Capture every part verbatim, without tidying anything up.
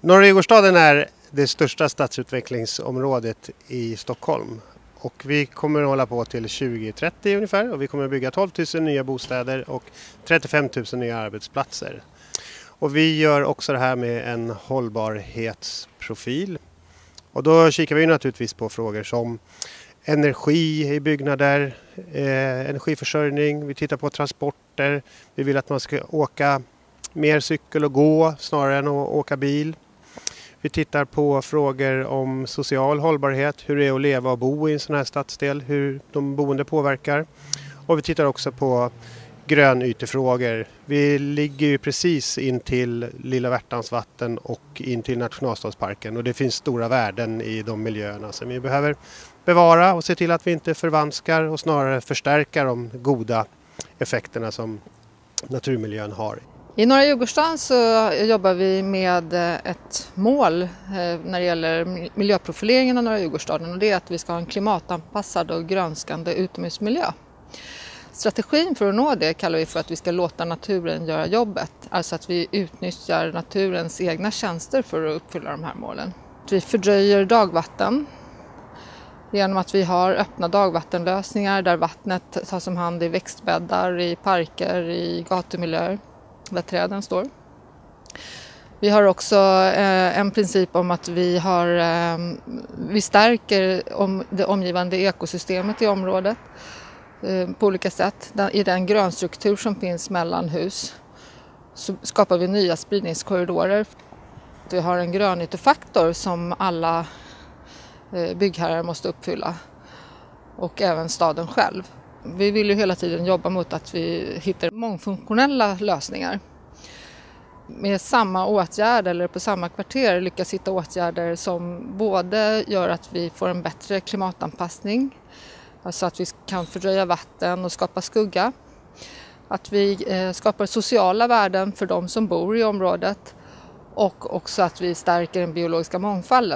Norra Djurgårdsstaden är det största stadsutvecklingsområdet i Stockholm. Och vi kommer att hålla på till tjugo trettio ungefär och vi kommer att bygga tolv tusen nya bostäder och trettiofem tusen nya arbetsplatser. Och vi gör också det här med en hållbarhetsprofil. Och då kikar vi naturligtvis på frågor som energi i byggnader, eh, energiförsörjning, vi tittar på transporter, vi vill att man ska åka mer cykel och gå snarare än att åka bil. Vi tittar på frågor om social hållbarhet, hur det är att leva och bo i en sån här stadsdel, hur de boende påverkar. Och vi tittar också på grönytefrågor. Vi ligger ju precis in till Lilla Värtans vatten och in till Nationalstadsparken och det finns stora värden i de miljöerna som vi behöver bevara och se till att vi inte förvanskar och snarare förstärker de goda effekterna som naturmiljön har. I Norra Djurgårdsstaden så jobbar vi med ett mål när det gäller miljöprofileringen av Norra Djurgårdsstaden och det är att vi ska ha en klimatanpassad och grönskande utomhusmiljö. Strategin för att nå det kallar vi för att vi ska låta naturen göra jobbet, alltså att vi utnyttjar naturens egna tjänster för att uppfylla de här målen. Vi fördröjer dagvatten genom att vi har öppna dagvattenlösningar där vattnet tas om hand i växtbäddar, i parker, i gatumiljöer där träden står. Vi har också eh, en princip om att vi, har, eh, vi stärker om, det omgivande ekosystemet i området eh, på olika sätt. Den, I den grönstruktur som finns mellan hus så skapar vi nya spridningskorridorer. Vi har en grönytefaktor som alla eh, byggherrar måste uppfylla och även staden själv. Vi vill ju hela tiden jobba mot att vi hittar mångfunktionella lösningar. Med samma åtgärd eller på samma kvarter lyckas hitta åtgärder som både gör att vi får en bättre klimatanpassning, alltså att vi kan fördröja vatten och skapa skugga. Att vi skapar sociala värden för de som bor i området och också att vi stärker den biologiska mångfalden.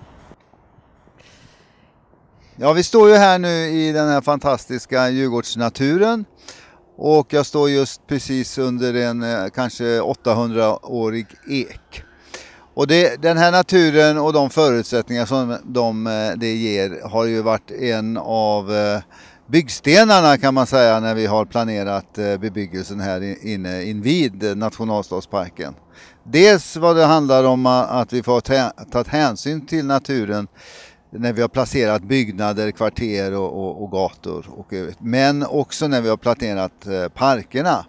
Ja, vi står ju här nu i den här fantastiska Djurgårdsnaturen och jag står just precis under en kanske åttahundraårig ek. Och det, den här naturen och de förutsättningar som de, det ger har ju varit en av byggstenarna kan man säga när vi har planerat bebyggelsen här inne invid Nationalstadsparken. Dels vad det handlar om att vi får ta, ta hänsyn till naturen när vi har placerat byggnader, kvarter och, och, och gator. Och, men också när vi har planerat eh, parkerna.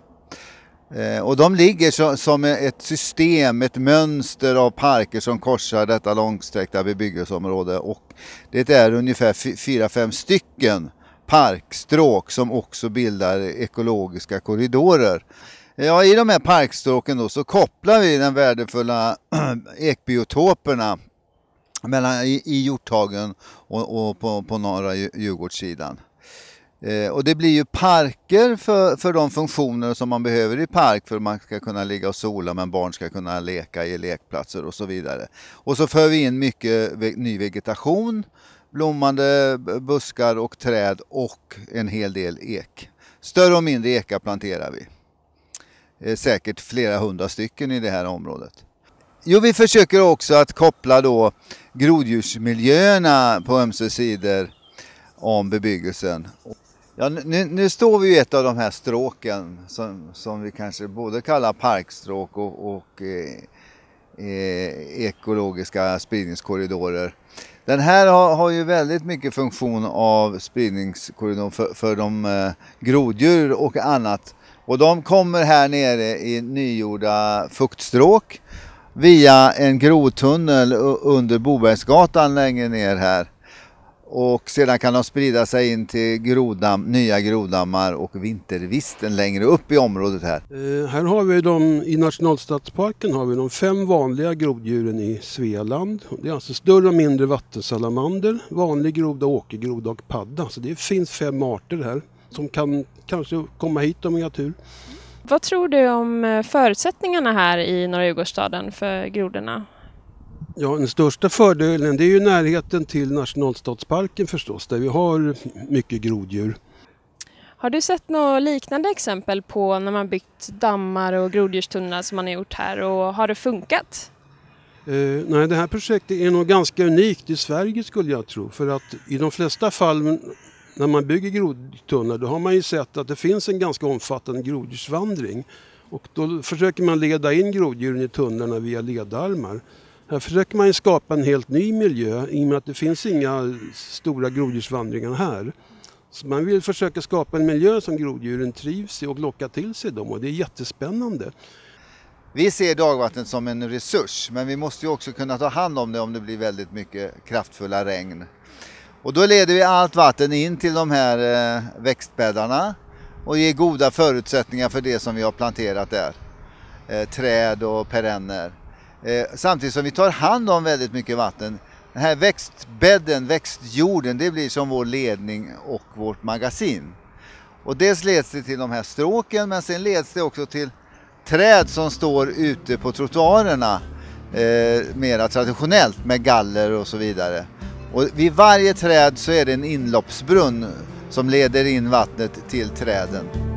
Eh, och de ligger så, som ett system, ett mönster av parker som korsar detta långsträckta bebyggelseområde. Och det är ungefär fyra, fem stycken parkstråk som också bildar ekologiska korridorer. Ja, i de här parkstråken då så kopplar vi den värdefulla ekbiotoperna mellan i, i Hjorthagen och, och på, på norra Djurgårdssidan. Eh, och det blir ju parker för, för de funktioner som man behöver i park för att man ska kunna ligga och sola men barn ska kunna leka i lekplatser och så vidare. Och så för vi in mycket ve- ny vegetation, blommande buskar och träd och en hel del ek. Större och mindre ekar planterar vi. Eh, säkert flera hundra stycken i det här området. Jo, vi försöker också att koppla då groddjursmiljöerna på ömse sidor om bebyggelsen. Ja, nu, nu står vi i ett av de här stråken som, som vi kanske både kallar parkstråk och, och eh, eh, ekologiska spridningskorridorer. Den här har, har ju väldigt mycket funktion av spridningskorridor för, för de eh, groddjur och annat. Och de kommer här nere i nygjorda fuktstråk via en grodtunnel under Bobergsgatan längre ner här. Och sedan kan de sprida sig in till groddam, nya groddammar och vintervisten längre upp i området här. Eh, här har vi de, i Nationalstadsparken har vi de fem vanliga groddjuren i Svealand. Det är alltså större och mindre vattensalamander, vanlig groda, åkergroda och padda. Så det finns fem arter här som kan kanske komma hit om vi har tur. Vad tror du om förutsättningarna här i Norra Djurgårdsstaden för grodorna? Ja, den största fördelen det är ju närheten till Nationalstadsparken förstås, där vi har mycket groddjur. Har du sett några liknande exempel på när man byggt dammar och groddjurstunnlar som man har gjort här och har det funkat? Eh, nej, det här projektet är nog ganska unikt i Sverige skulle jag tro. För att i de flesta fall när man bygger grodtunnlar då har man ju sett att det finns en ganska omfattande groddjursvandring. Och då försöker man leda in groddjuren i tunnlarna via ledarmar. Här försöker man ju skapa en helt ny miljö i och med att det finns inga stora groddjursvandringar här. Så man vill försöka skapa en miljö som groddjuren trivs i och locka till sig dem, och det är jättespännande. Vi ser dagvattnet som en resurs, men vi måste ju också kunna ta hand om det om det blir väldigt mycket kraftfulla regn. Och då leder vi allt vatten in till de här eh, växtbäddarna och ger goda förutsättningar för det som vi har planterat där. Eh, träd och perenner. Eh, samtidigt som vi tar hand om väldigt mycket vatten. Den här växtbädden, växtjorden, det blir som vår ledning och vårt magasin. Och dels leds det till de här stråken, men sen leds det också till träd som står ute på trottoarerna eh, mera traditionellt med galler och så vidare. Och vid varje träd så är det en inloppsbrunn som leder in vattnet till träden.